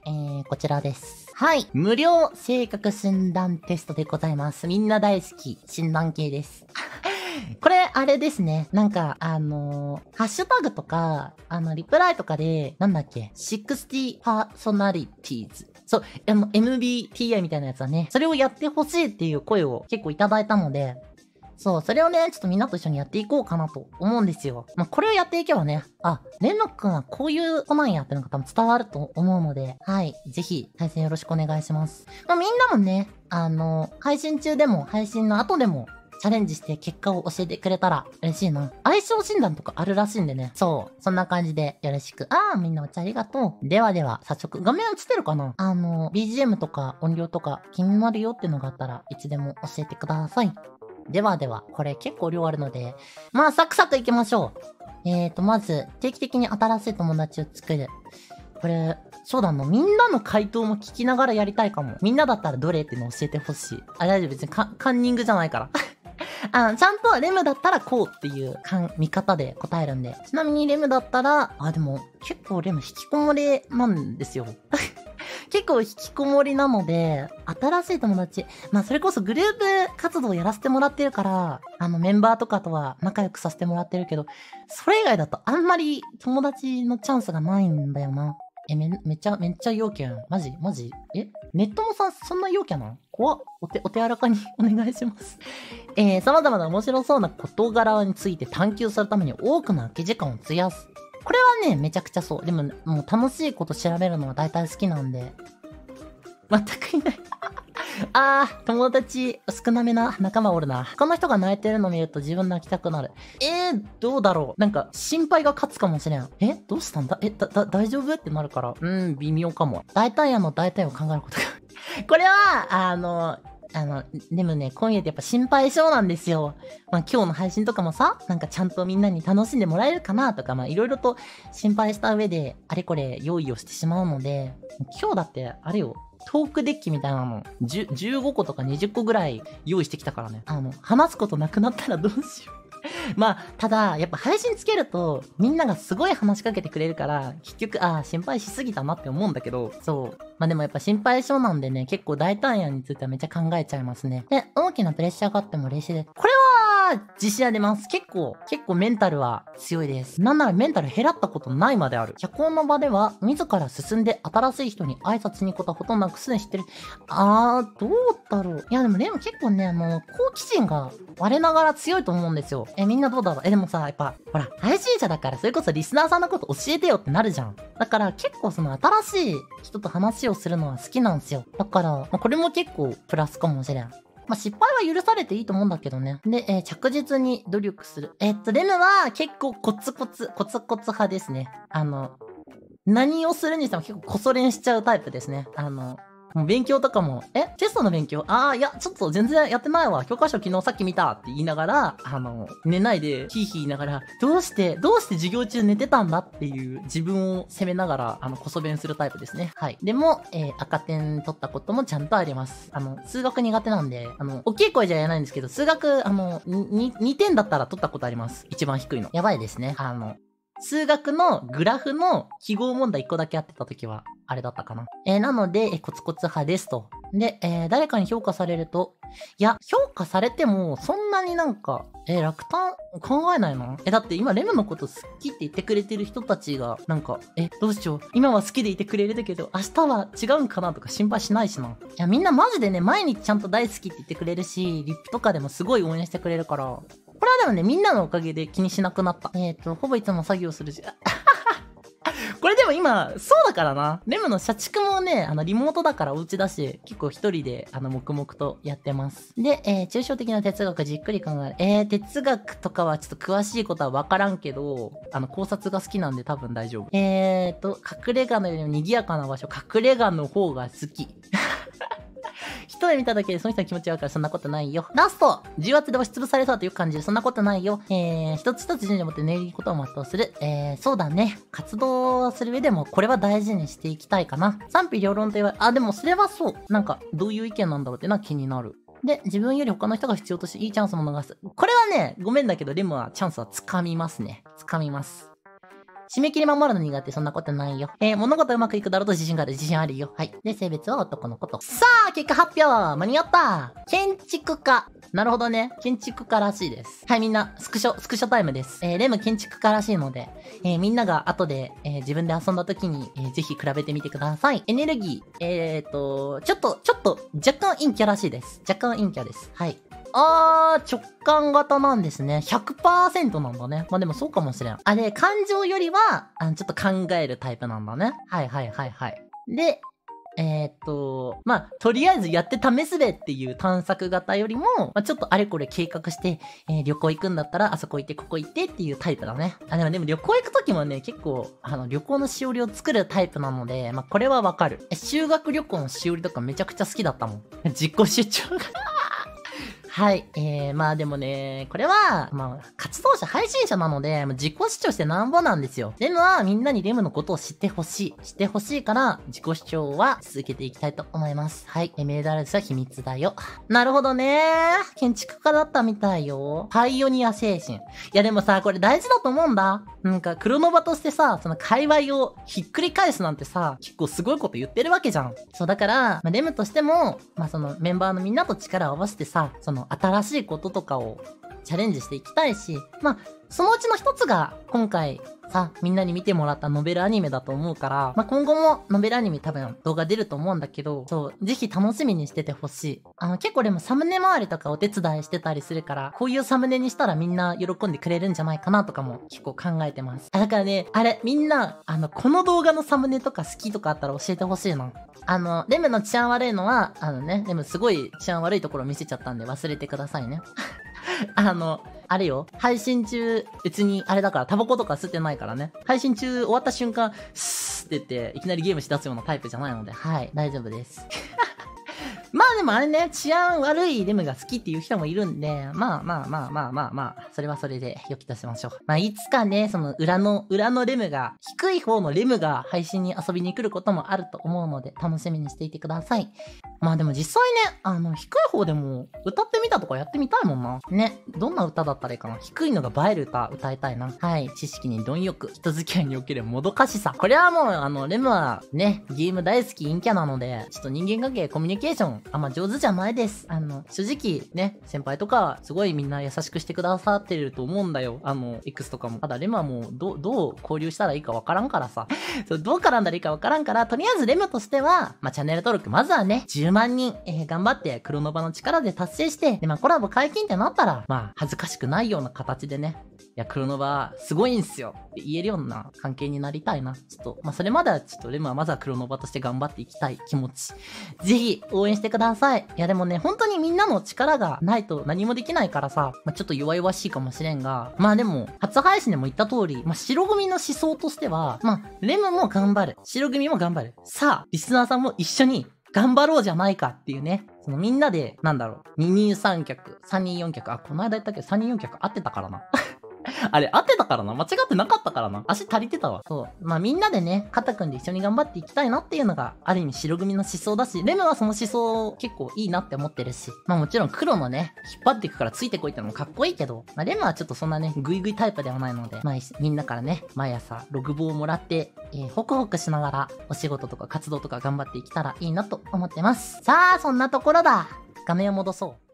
こちらです。はい。無料性格診断テストでございます。みんな大好き診断系です。これ、あれですね。なんか、ハッシュタグとか、リプライとかで、なんだっけ、60 personalities。そう、MBTI みたいなやつはね、それをやってほしいっていう声を結構いただいたので、そう、それをね、ちょっとみんなと一緒にやっていこうかなと思うんですよ。まあ、これをやっていけばね、あ、レノくんはこういう子なんやってのが多分伝わると思うので、はい。ぜひ、対戦よろしくお願いします。まあ、みんなもね、配信中でも、配信の後でも、チャレンジして結果を教えてくれたら嬉しいな。相性診断とかあるらしいんでね。そう。そんな感じでよろしく。みんなお茶ありがとう。ではでは、早速、画面映ってるかなBGM とか音量とか気になるよってのがあったらいつでも教えてください。ではでは、これ結構量あるので、まあ、サクサクいきましょう。まず、定期的に新しい友達を作る。これ、そうだな。みんなの回答も聞きながらやりたいかも。みんなだったらどれっていうのを教えてほしい。大丈夫。別にカンニングじゃないから。ちゃんとレムだったらこうっていう見方で答えるんで。ちなみにレムだったら、でも結構レム引きこもりなんですよ。結構引きこもりなので、新しい友達。まあそれこそグループ活動をやらせてもらってるから、メンバーとかとは仲良くさせてもらってるけど、それ以外だとあんまり友達のチャンスがないんだよな。めっちゃ陽キャん。マジネットもさん、そんな陽キャなの怖っ。お手柔らかにお願いします。様々な面白そうな事柄について探求するために多くの空き時間を費やす。これはね、めちゃくちゃそう。でも、もう楽しいこと調べるのは大体好きなんで。全くいない。友達少なめな仲間おるな。他の人が泣いてるの見ると自分泣きたくなる。どうだろう。なんか、心配が勝つかもしれん。どうしたんだ大丈夫ってなるから。微妙かも。大体の大体を考えることが。これは、でもね、今夜ってやっぱ心配性なんですよ。まあ今日の配信とかもさ、なんかちゃんとみんなに楽しんでもらえるかなとか、まあいろいろと心配した上で、あれこれ用意をしてしまうので、今日だって、あれよ、トークデッキみたいなの、15個とか20個ぐらい用意してきたからね。話すことなくなったらどうしよう。まあ、ただ、やっぱ配信つけると、みんながすごい話しかけてくれるから、結局、心配しすぎたなって思うんだけど、そう。まあでもやっぱ心配性なんでね、結構大胆案についてはめっちゃ考えちゃいますね。で、大きなプレッシャーがあっても冷静で。これは、自信あります。結構メンタルは強いです。なんならメンタル減らったことないまである。社交の場では、自ら進んで新しい人に挨拶に行くことはほとんどなくすでに知ってる。どうだろう。いやでもレム結構ね、好奇心が我ながら強いと思うんですよ。みんなどうだろう。でもさ、やっぱ、ほら、配信者だからそれこそリスナーさんのこと教えてよってなるじゃん。だから結構その新しい人と話をするのは好きなんですよ。だから、これも結構プラスかもしれん。まあ、失敗は許されていいと思うんだけどね。で、着実に努力する。レムは結構コツコツ派ですね。何をするにしても結構こそ練しちゃうタイプですね。もう勉強とかも、テストの勉強いや、ちょっと全然やってないわ。教科書昨日さっき見たって言いながら、寝ないで、ヒーヒー言いながら、どうして授業中寝てたんだっていう自分を責めながら、こそ弁するタイプですね。はい。でも、赤点取ったこともちゃんとあります。数学苦手なんで、大きい声じゃ言えないんですけど、数学、2点だったら取ったことあります。一番低いの。やばいですね。数学のグラフの記号問題1個だけやってた時は、あれだったかな。なので、コツコツ派ですと。で、誰かに評価されると、いや、評価されても、そんなになんか、落胆考えないのだって今レムのこと好きって言ってくれてる人たちが、なんか、どうしよう。今は好きでいてくれるけど、明日は違うんかなとか心配しないしな。いや、みんなマジでね、毎日ちゃんと大好きって言ってくれるし、リップとかでもすごい応援してくれるから、これはでもね、みんなのおかげで気にしなくなった。ほぼいつも作業するし。これでも今、そうだからな。レムの社畜もね、リモートだからお家だし、結構一人で、黙々とやってます。で、抽象的な哲学じっくり考える。哲学とかはちょっと詳しいことはわからんけど、考察が好きなんで多分大丈夫。隠れ家のよりも賑やかな場所、隠れ家の方が好き。一目見ただけでその人の気持ちわかる。そんなことないよ。ラスト重圧で押しつぶされそうとよく感じる。そんなことないよ。一つ一つ順序を持って念入りにことを全うする。そうだね。活動する上でもこれは大事にしていきたいかな。賛否両論と言われ、でもそれはそう。なんか、どういう意見なんだろうってのは気になる。で、自分より他の人が必要としていいチャンスも逃す。これはね、ごめんだけど、レムはチャンスは掴みますね。掴みます。 締め切り守るの苦手、そんなことないよ。物事うまくいくだろうと自信がある、自信あるよ。はい。で、性別は男の子と。さあ、結果発表間に合った建築家。なるほどね。建築家らしいです。はい、みんな、スクショタイムです。レム建築家らしいので、みんなが後で、自分で遊んだ時に、ぜひ比べてみてください。エネルギー、ちょっと、若干陰キャらしいです。若干陰キャです。はい。直感型なんですね。100% なんだね。まあでもそうかもしれん。あれ、感情よりは、ちょっと考えるタイプなんだね。はいはいはいはい。で、まあ、とりあえずやって試すべっていう探索型よりも、まあ、ちょっとあれこれ計画して、旅行行くんだったら、あそこ行ってここ行ってっていうタイプだね。でも旅行行くときもね、結構、旅行のしおりを作るタイプなので、まあ、これはわかる。修学旅行のしおりとかめちゃくちゃ好きだったもん。自己主張がはい。まあでもね、これは、まあ、活動者、配信者なので、自己主張してなんぼなんですよ。レムはみんなにレムのことを知ってほしい。知ってほしいから、自己主張は続けていきたいと思います。はい。メダルスは秘密だよ。なるほどね。建築家だったみたいよ。パイオニア精神。いやでもさ、これ大事だと思うんだ。なんか、クロノバとしてさ、その界隈をひっくり返すなんてさ、結構すごいこと言ってるわけじゃん。そう、だから、まあ、レムとしても、まあそのメンバーのみんなと力を合わせてさ、その新しいこととかをチャレンジしていきたいし、まあ、そのうちの一つが今回さ、みんなに見てもらったノベルアニメだと思うから、まあ、今後もノベルアニメ多分動画出ると思うんだけど、そう、ぜひ楽しみにしててほしい。結構でもサムネ周りとかお手伝いしてたりするから、こういうサムネにしたらみんな喜んでくれるんじゃないかなとかも結構考えてます。だからね、あれ、みんな、この動画のサムネとか好きとかあったら教えてほしいな。レムの治安悪いのは、レムすごい治安悪いところ見せちゃったんで忘れてくださいね。あれよ、配信中、別にあれだからタバコとか吸ってないからね。配信中終わった瞬間、スーって言って、いきなりゲームしだすようなタイプじゃないので、はい、大丈夫です。まあでもあれね、治安悪いレムが好きっていう人もいるんで、まあ、それはそれで良きとしましょう。まあいつかね、その裏のレムが、低い方のレムが配信に遊びに来ることもあると思うので、楽しみにしていてください。まあでも実際ね、低い方でも歌ってみたとかやってみたいもんな。ね、どんな歌だったらいいかな。低いのが映える歌歌いたいな。はい、知識に貪欲、人付き合いにおけるもどかしさ。これはもうレムはね、ゲーム大好き陰キャなので、ちょっと人間関係、コミュニケーション、あんま上手じゃないです。正直ね、先輩とかすごいみんな優しくしてくださってると思うんだよ。X とかも。ただレムはもうどう交流したらいいかわからんからさ。そうどう絡んだらいいかわからんから、とりあえずレムとしては、まあチャンネル登録、まずはね、10万人、頑張ってクロノバの力で達成して、で、まあコラボ解禁ってなったら、まあ恥ずかしくないような形でね、いや、クロノバすごいんすよって言えるような関係になりたいな。ちょっと、まあそれまではちょっとレムはまずはクロノバとして頑張っていきたい気持ち。ぜひ応援してください。いやでもね、本当にみんなの力がないと何もできないからさ、まあ、ちょっと弱々しいかもしれんが、まあでも、初配信でも言った通り、まあ白組の思想としては、まあ、レムも頑張る。白組も頑張る。さあ、リスナーさんも一緒に頑張ろうじゃないかっていうね。そのみんなで、なんだろう、二人三脚、三人四脚、この間言ったけど三人四脚合ってたからな。あれ、合ってたからな。間違ってなかったからな。足足りてたわ。そう。まあみんなでね、肩組んで一緒に頑張っていきたいなっていうのが、ある意味白組の思想だし、レムはその思想結構いいなって思ってるし、まあもちろん黒のね、引っ張っていくからついてこいってのもかっこいいけど、まあレムはちょっとそんなね、グイグイタイプではないので、まあみんなからね、毎朝ログ棒をもらって、ホクホクしながらお仕事とか活動とか頑張っていけたらいいなと思ってます。さあ、そんなところだ。画面を戻そう。